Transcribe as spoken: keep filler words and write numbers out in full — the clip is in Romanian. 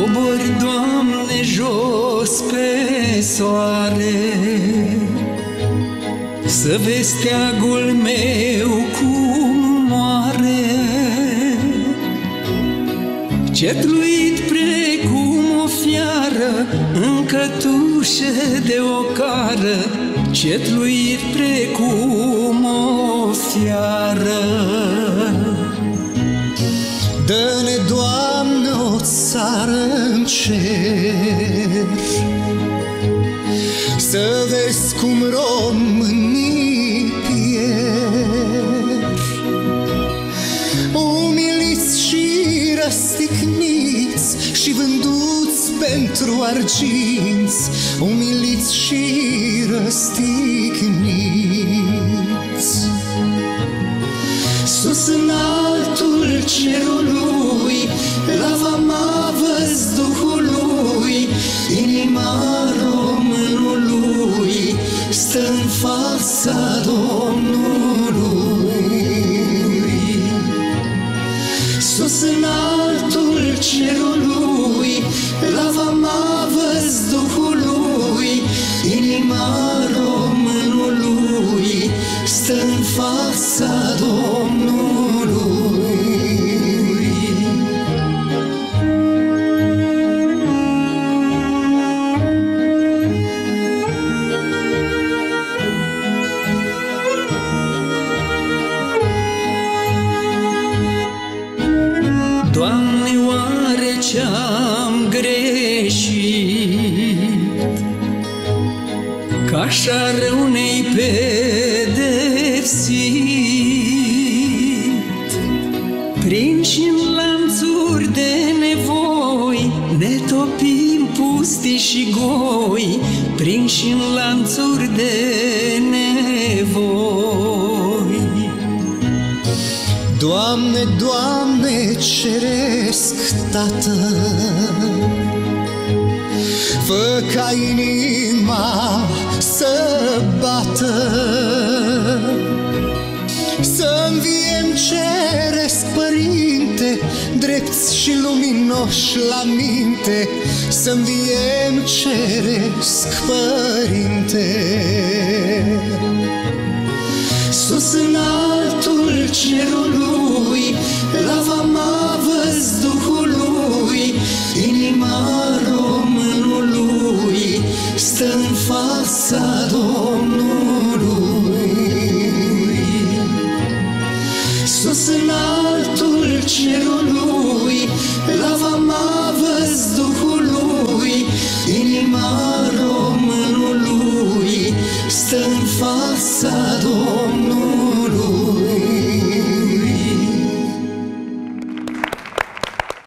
Cobori, Doamne, jos pe soare, să vezi steagul meu cum moare, cetluit precum o fiară în cătușă de ocară, cetluit precum o fiară. Dă-ne, Doamne, o țară în cer, să vezi cum românii pierd, umiliți și răstigniți și vânduți pentru arginți, umiliți și răstigniți. Sus în altul cerului, la vama văzduhului, inima românului stă în fața Domnului. Sus în altul cerului, la vama văzduhului, inima românului stă în fața Domnului. Doamne, oare ce-am greșit, că așa rău ne-ai pedepsit? Prinși-n lanțuri de nevoi, ne topim pustii și goi, prinși-n lanțuri de nevoi. Doamne, Doamne, ceresc Tată, fă ca inima să bată, să înviem, ceresc Părinte, drepți și luminoși la minte, să înviem, ceresc Părinte. Sus în altul cerului, la vama văzduhului, inima românului stă în fața Domnului. Sus în altul cerului, la vama văzduhului, inima românului stă în fața Domnului.